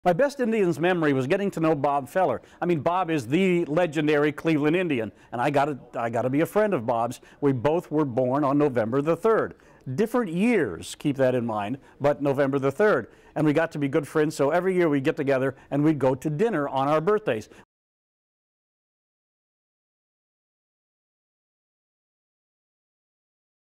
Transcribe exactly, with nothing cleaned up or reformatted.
My best Indians memory was getting to know Bob Feller. I mean, Bob is the legendary Cleveland Indian, and I got to I got to be a friend of Bob's. We both were born on November the third. Different years, keep that in mind, but November the third. And we got to be good friends, so every year we'd get together and we'd go to dinner on our birthdays.